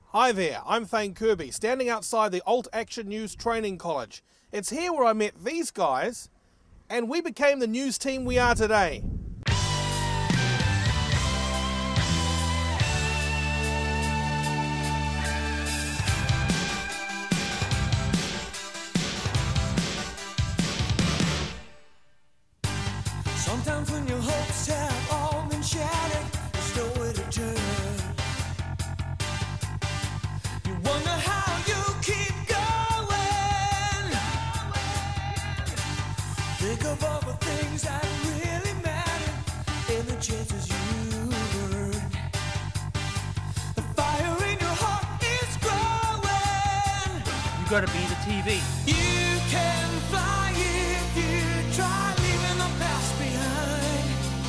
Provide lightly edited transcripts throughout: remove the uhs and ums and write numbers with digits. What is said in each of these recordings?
Hi there, I'm Thane Kirby, standing outside the Alt Action News Training College. It's here where I met these guys, and we became the news team we are today. Sometimes when your hopes have all been shattered, there's nowhere to turn. You wonder how you keep going. Think of all the things that really matter and the chances you earn. The fire in your heart is growing. You gotta be the TV. You can fly if you try, leaving the past behind.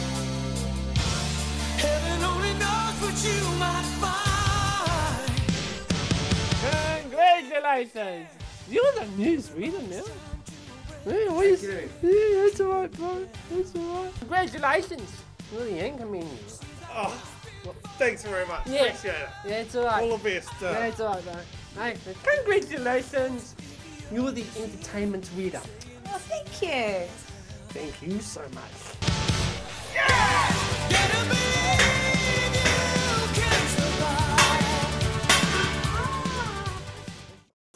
Heaven only knows what you might find. Congratulations! You're the news reader now. Yeah, what yeah, that's alright, bro. That's alright. Congratulations! You're the anchorman. Oh, thanks very much, Yeah. appreciate it. Yeah, it's alright. All the best. Yeah, it's alright, bro. Hey, congratulations! You're the entertainment reader. Oh, thank you. Thank you so much.